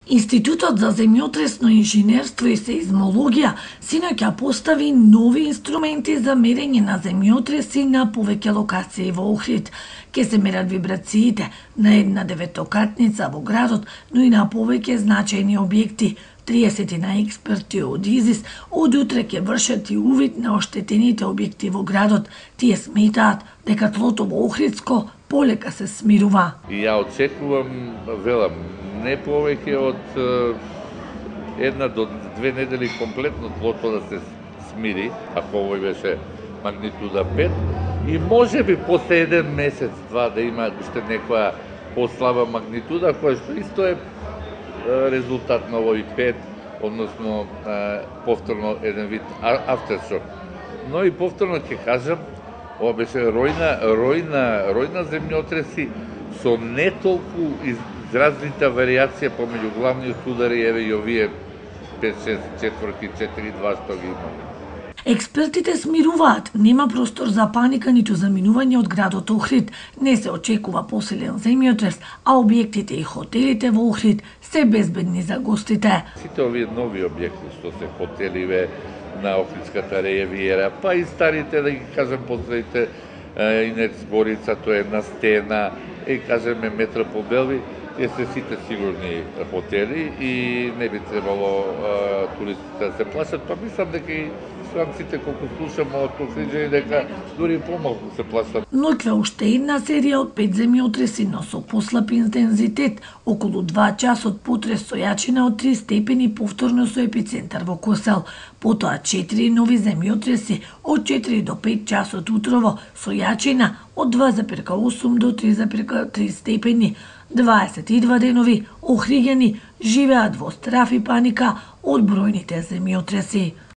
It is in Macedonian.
Институтот за земјотресно инженерство и сеизмологија синоќа постави нови инструменти за мерење на земјотреси на повеќе локации во Охрид. Ке се мерат вибрациите на една деветокатница во градот, но и на повеќе значајни објекти. 30 на експерти од ИЗИС од утре ќе вршат и увид на оштетените објекти во градот. Тие сметаат дека тлото во Охридско полека се смирува. И ја очекувам, велам, не повеќе од една до две недели комплетно тлото да се смири, ако овој беше магнитуда 5, и може би после еден месец, два да има уште некоја послаба магнитуда, која што исто е резултат на овој 5, односно повторно еден вид aftershock. Но и повторно ќе кажам, ова беше ројна земјотреси со не толку изразнита варијација помеѓу главниот удар и еве и овие 5-6 четврки 4-2 што ги имаме. Експертите смируваат, нема простор за паника ниту за минување од градот Охрид. Не се очекува посилен земјотрес, а објектите и хотелите во Охрид се безбедни за гостите. Сите овие нови објекти што се хотеливе на Охридската ривиера, па и старите, да ги кажем, последните Инекс Горица, тоа е на Стена, и кажеме Метропол Белви, тие се сите сигурни хотели и не би требало туристите да се плашат, па мислам дека и странците колку слушам од Охриджани дека дури помалку се плашат. Ноќве уште една серија од 5 земјотреси, но со послаб интензитет, околу 2 часот потрес со јачина од 3 степени повторно со епицентар во Косел. Потоа 4 нови земјотреси од 4 до 5 часот утрово со јачина од 2,8 до 3,3 степени. 22 денови Охриѓани живеат во страф и паника од бројните земјотреси.